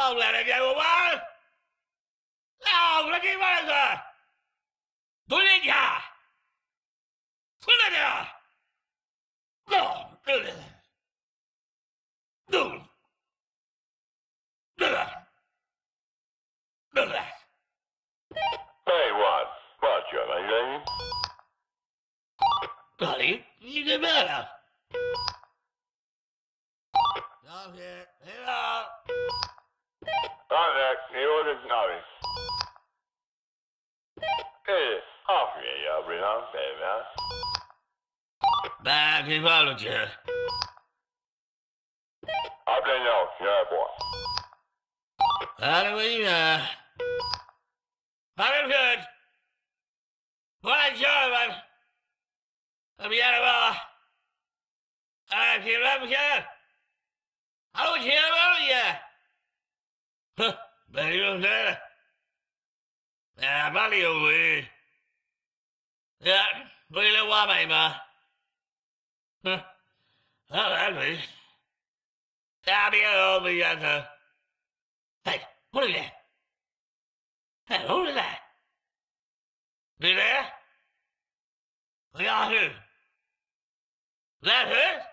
Không là được vậy quá. Không là cái gì rồi. Tôi lên nhà. Tôi lên nhà. Đưa lên. Đưa. Đưa lên. Đưa lên. Hey, what? What, John? Are you leaving? Bloody, you get better. Okay, hello. Right there, the order's notice. Hey, off me, you bring on, baby. Back in college. I've been out, yeah, boy. How do we, I'm good. What, John? I'm out of I can't have here. I don't care about you. Huh, but you don't know. Yeah, money over here. Yeah, look at that woman, man. Huh, oh, that's me. I'll be over here. Hey, what is that? Hey, who is that? You there? We are here. That hurt?